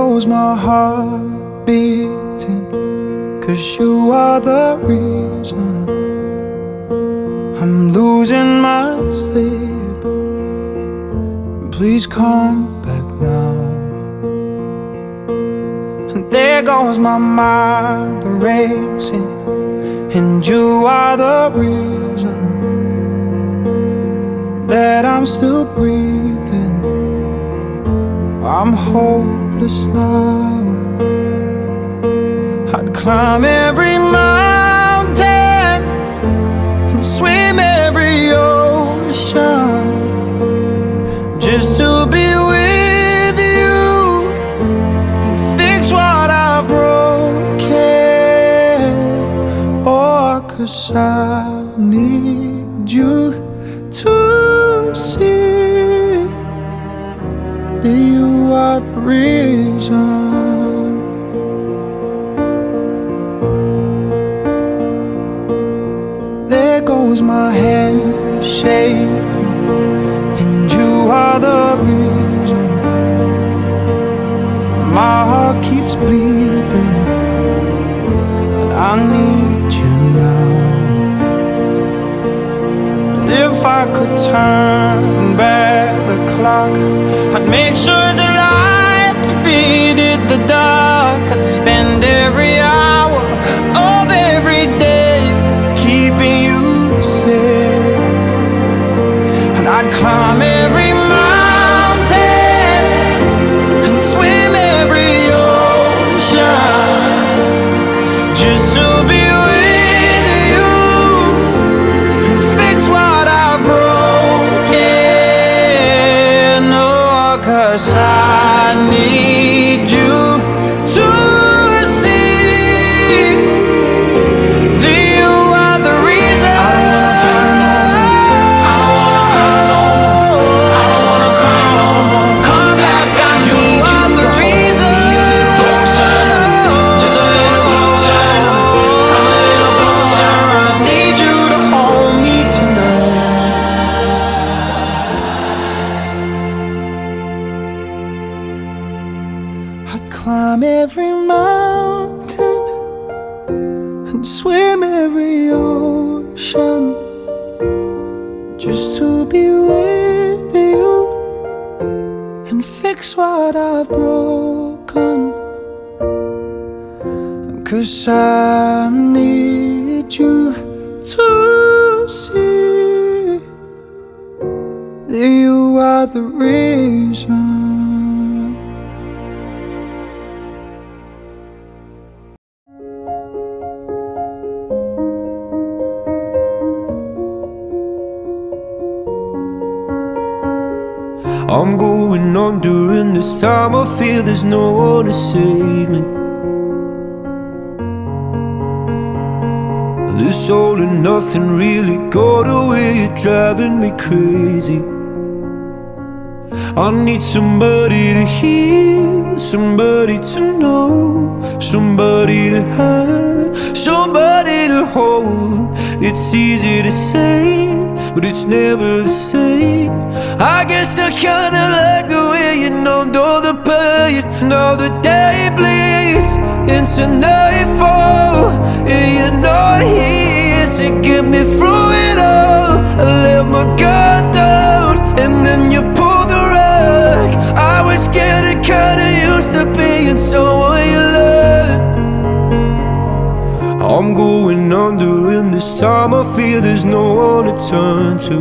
goes my heart beating, 'cause you are the reason I'm losing my sleep. Please come back now. And there goes my mind racing, and you are the reason that I'm still breathing. I'm hopeless now. I'd climb every mountain and swim every ocean just to be with you and fix what I've broken. Oh, 'cause I need you to see that you are the reason. There goes my hand shaking, and you are the reason. My heart keeps bleeding, and I need you now. And if I could turn back the clock, I'd make sure the light defeated the dark. I'd spend every hour of every day keeping you safe, and I'd climb every mountain and swim every ocean just to be with you and fix what I've broken. Oh, 'cause I need you to see that you are the reason. I don't wanna cry no more. Come back, I need you. The reason. Closer, just a little closer. Come a little closer. I need you to hold me tonight. I'd climb every mountain and swim every ocean just to be with you and fix what I've broken. 'Cause I need you to see that you are the reason. I'm going on during this time. I feel there's no one to save me. This all and nothing really got away. You're driving me crazy. I need somebody to hear, somebody to know, somebody to have, somebody to hold. It's easy to say, but it's never the same. I guess I kinda like the way you numbed all the pain. Now the day bleeds into nightfall, and you're not here to get me through it all. I let my guard down, and then you pulled the rug. I was getting kinda used to being someone you loved. I'm going under, and this time I feel there's no one to turn to.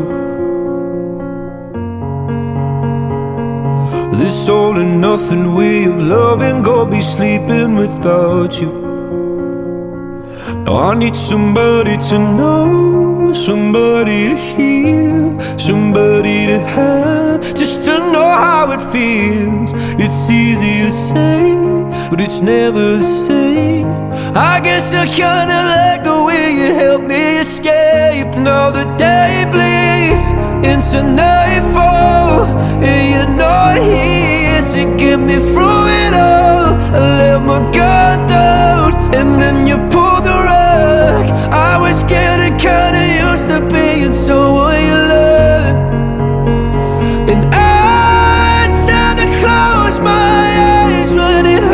This all and nothing way of loving, gonna be sleeping without you. Now I need somebody to know, somebody to hear, somebody to have, just to know how it feels. It's easy to say, but it's never the same. I guess I kinda like the way you help me escape. Now the day bleeds into nightfall, and you're not here to get me through it all. I let my guard down, and then you pulled the rug. I was getting kinda used to being someone you loved, and I tend to close my eyes when it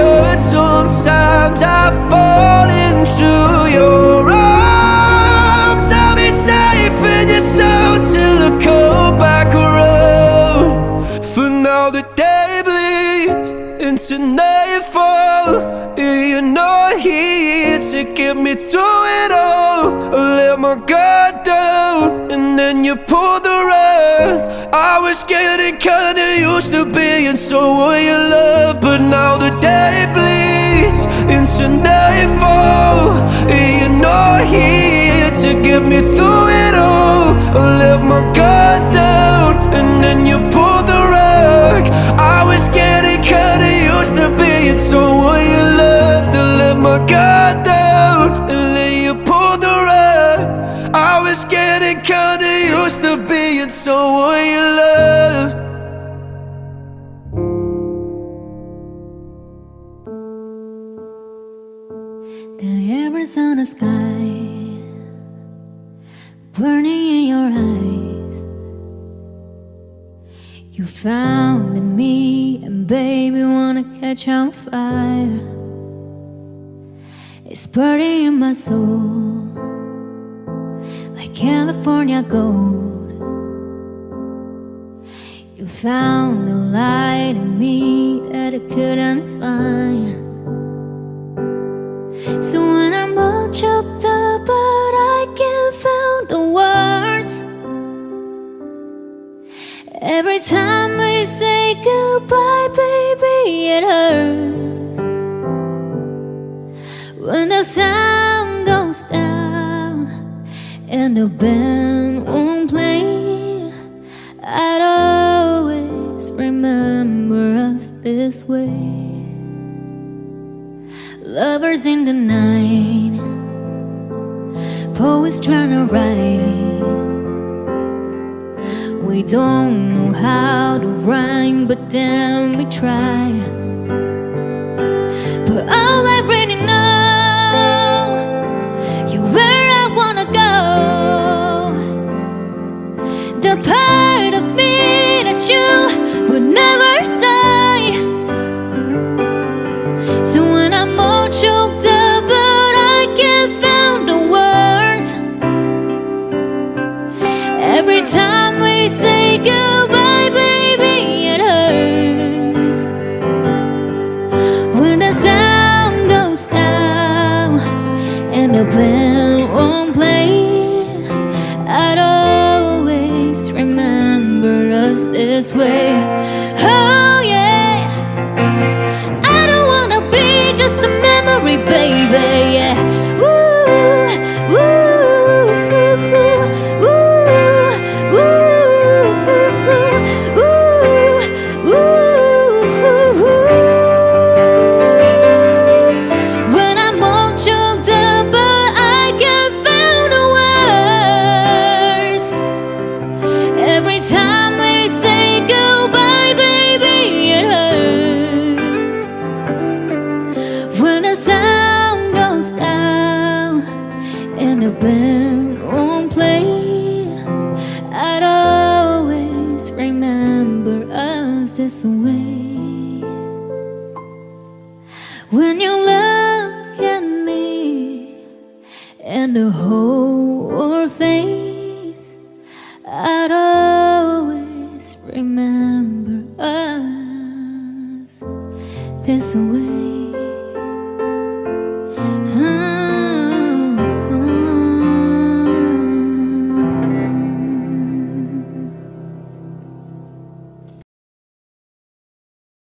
into nightfall. You're not here to get me through it all. I let my guard down and then you pulled the rug. I was getting kinda used to being someone you love, but now the day bleeds into nightfall. You're not here to get me through it all. I let my guard down and then you pulled the rug. I was getting kinda used to being someone you loved. To let my guard down and then you pulled the rug. I was getting kinda used to being someone you loved. The Arizona sky burning in your eyes. You found in me, and baby, wanna catch on fire. It's burning in my soul like California gold. You found a light in me that I couldn't find. So when I'm all choked up but I can't find the words, every time we say goodbye, baby, it hurts. When the sound goes down and the band won't play, I'd always remember us this way. Lovers in the night, poets trying to write. We don't know how to rhyme, but damn, we try. But all I really know, you're where I wanna go. The part of me that you would never die. So when I'm all choked up but I can't find the words, every time we say goodbye, baby, it hurts. When the sound goes down and the band won't play, I'd always remember us this way. Oh yeah, I don't wanna be just a memory, baby, yeah. Woo, woo, woo, woo, woo, woo, woo, woo. When I'm all choked up but I can't find the words, every time we say goodbye, baby, it hurts. When the sound goes down and the band won't play, I'd always remember us this way. When you look at me and the whole world fades, I'd always remember us this way.